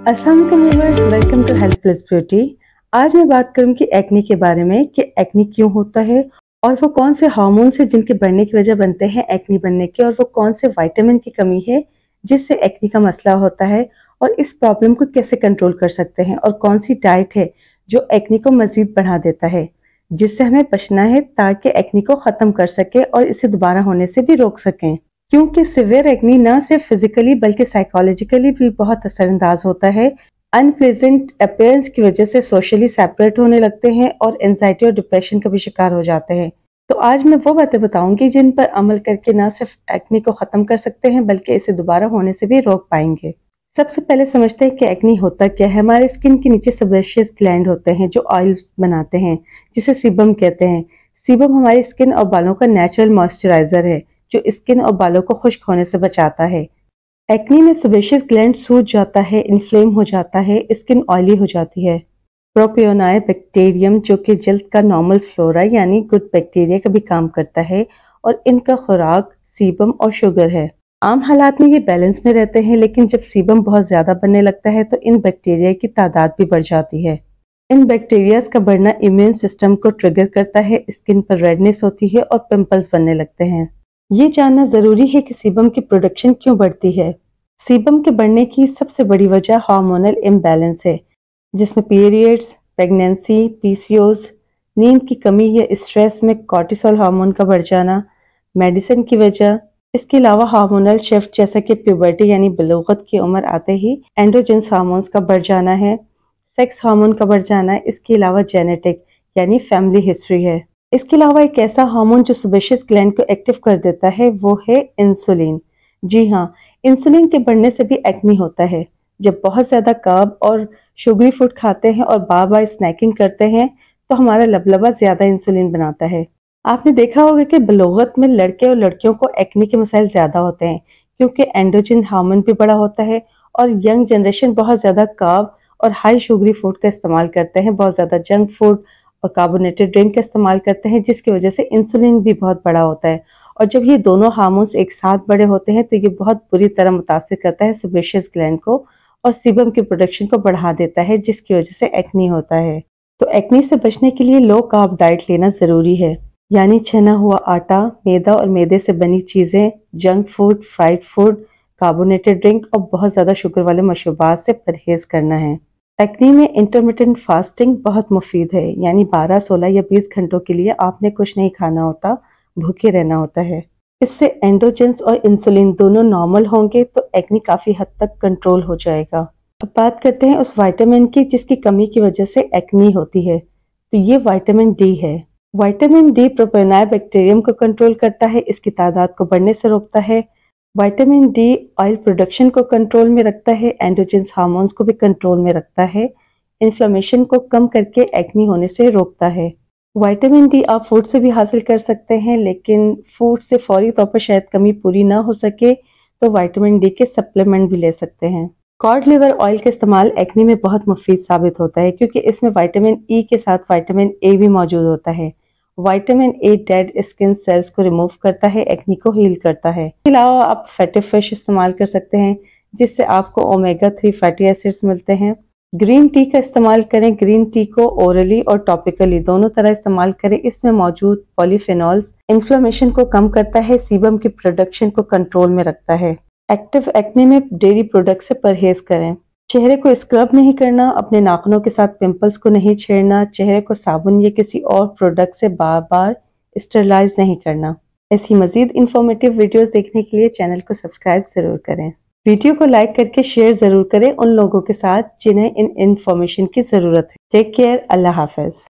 अस्सलाम वालेकुम viewers, welcome to health plus beauty. आज मैं बात करूंगी एक्ने के बारे में कि एक्ने क्यों होता है और वो कौन से हार्मोन्स हैं जिनके बढ़ने की वजह बनते हैं एक्ने बनने के, और वो कौन से विटामिन की कमी है जिससे एक्ने का मसला होता है, और इस प्रॉब्लम को कैसे कंट्रोल कर सकते हैं, और कौन सी डाइट है जो एक्ने को मजीद बढ़ा देता है, जिससे हमें बचना है ताकि एक्ने को खत्म कर सके और इसे दोबारा होने से भी रोक सकें। क्योंकि सिवियर एक्ने न सिर्फ फिजिकली बल्कि साइकोलॉजिकली भी बहुत असरअंदाज होता है। अनप्लेजेंट अपीयरेंस की वजह से सोशली सेपरेट होने लगते हैं और एंजाइटी और डिप्रेशन का भी शिकार हो जाते हैं। तो आज मैं वो बातें बताऊंगी जिन पर अमल करके न सिर्फ एक्ने को खत्म कर सकते हैं बल्कि इसे दोबारा होने से भी रोक पाएंगे। सबसे पहले समझते हैं कि एक्ने होता क्या है। हमारे स्किन के नीचे सेबेशियस ग्लैंड होते हैं जो ऑयल्स बनाते हैं, जिसे सीबम कहते हैं। सीबम हमारी स्किन और बालों का नेचुरल मॉइस्चराइजर है जो स्किन और बालों को खुश्क होने से बचाता है। एक्ने में सेबेशियस ग्लैंड सूज जाता है, इन्फ्लेम हो जाता है, स्किन ऑयली हो जाती है। प्रोपियोनाई बैक्टीरियम जो कि जल्द का नॉर्मल फ्लोरा यानी गुड बैक्टीरिया का भी काम करता है, और इनका खुराक सीबम और शुगर है। आम हालात में ये बैलेंस में रहते हैं, लेकिन जब सीबम बहुत ज्यादा बनने लगता है तो इन बैक्टीरिया की तादाद भी बढ़ जाती है। इन बैक्टीरियाज का बढ़ना इम्यून सिस्टम को ट्रिगर करता है, स्किन पर रेडनेस होती है और पिंपल्स बनने लगते हैं। ये जानना जरूरी है कि सीबम की प्रोडक्शन क्यों बढ़ती है। सीबम के बढ़ने की सबसे बड़ी वजह हार्मोनल इम्बैलेंस है, जिसमें पीरियड्स, प्रेगनेंसी, पीसीओएस, नींद की कमी या स्ट्रेस में कॉर्टिसोल हार्मोन का बढ़ जाना, मेडिसिन की वजह। इसके अलावा हार्मोनल शिफ्ट जैसा कि प्यूबर्टी यानी बलूगत की उम्र आते ही एंड्रोजेंस हार्मोन्स का बढ़ जाना है, सेक्स हार्मोन का बढ़ जाना है। इसके अलावा जेनेटिक यानी फैमिली हिस्ट्री है। इसके अलावा एक ऐसा हार्मोन जो सेबेशियस ग्लैंड को एक्टिव कर देता है वो है इंसुलिन। जी हाँ, इंसुलिन के बढ़ने से भी एक्ने होता है। जब बहुत ज्यादा कार्ब और शुगरी फूड खाते हैं और बार बार स्नैकिंग करते हैं तो हमारा लबलबा ज्यादा इंसुलिन बनाता है। आपने देखा होगा कि बलोगत में लड़के और लड़कियों को एक्ने के मसाइल ज्यादा होते हैं क्योंकि एंड्रोजन हार्मोन भी बड़ा होता है, और यंग जनरेशन बहुत ज्यादा कार्ब और हाई शुगरी फूड का इस्तेमाल करते हैं, बहुत ज्यादा जंक फूड और कार्बोनेटेड ड्रिंक का इस्तेमाल करते हैं, जिसकी वजह से इंसुलिन भी बहुत बड़ा होता है। और जब ये दोनों हार्मोन्स एक साथ बड़े होते हैं तो ये बहुत बुरी तरह मुतासिर करता है सेबेशियस ग्लैंड को और सीबम की प्रोडक्शन को बढ़ा देता है, जिसकी वजह से एक्ने होता है। तो एक्ने से बचने के लिए लो कार्ब डाइट लेना जरूरी है, यानी छना हुआ आटा, मैदा और मैदे से बनी चीजें, junk food, fried food, carbonated drink और बहुत ज्यादा शुगर वाले मशरूबात से परहेज करना है। एक्ने में इंटरमिटेंट फास्टिंग बहुत मुफीद है, यानी 12, 16 या 20 घंटों के लिए आपने कुछ नहीं खाना होता, भूखे रहना होता है। इससे एंडोजेंस और इंसुलिन दोनों नॉर्मल होंगे तो एक्ने काफी हद तक कंट्रोल हो जाएगा। अब बात करते हैं उस विटामिन की जिसकी कमी की वजह से एक्ने होती है। तो ये विटामिन डी है। विटामिन डी प्रोपियोनाई बैक्टीरियम को कंट्रोल करता है, इसकी तादाद को बढ़ने से रोकता है। विटामिन डी ऑयल प्रोडक्शन को कंट्रोल में रखता है, एंड्रोजेंस हार्मोन्स को भी कंट्रोल में रखता है, इन्फ्लेमेशन को कम करके एक्ने होने से रोकता है। विटामिन डी आप फूड से भी हासिल कर सकते हैं, लेकिन फूड से फौरी तौर पर शायद कमी पूरी ना हो सके तो विटामिन डी के सप्लीमेंट भी ले सकते हैं। कॉड लिवर ऑयल का इस्तेमाल एक्ने में बहुत मुफीद साबित होता है क्योंकि इसमें विटामिन ई के साथ विटामिन ए भी मौजूद होता है। Vitamin A dead skin cells को रिमूव करता है, एक्ने को हील करता है। इसके अलावा आप फैटी फिश इस्तेमाल कर सकते हैं जिससे आपको ओमेगा 3 फैटी एसिड्स मिलते हैं। ग्रीन टी का इस्तेमाल करें। ग्रीन टी को ओरली और टॉपिकली दोनों तरह इस्तेमाल करें। इसमें मौजूद पॉलीफेनॉल्स इन्फ्लेमेशन को कम करता है, सीबम की प्रोडक्शन को कंट्रोल में रखता है। एक्टिव एक्ने में डेयरी प्रोडक्ट से परहेज करें। चेहरे को स्क्रब नहीं करना, अपने नाखूनों के साथ पिंपल्स को नहीं छेड़ना, चेहरे को साबुन या किसी और प्रोडक्ट से बार बार स्टरलाइज नहीं करना। ऐसी मजीद इंफॉर्मेटिव वीडियोस देखने के लिए चैनल को सब्सक्राइब जरूर करें। वीडियो को लाइक करके शेयर जरूर करें उन लोगों के साथ जिन्हें इन इंफॉर्मेशन की जरूरत है। टेक केयर, अल्लाह हाफिज।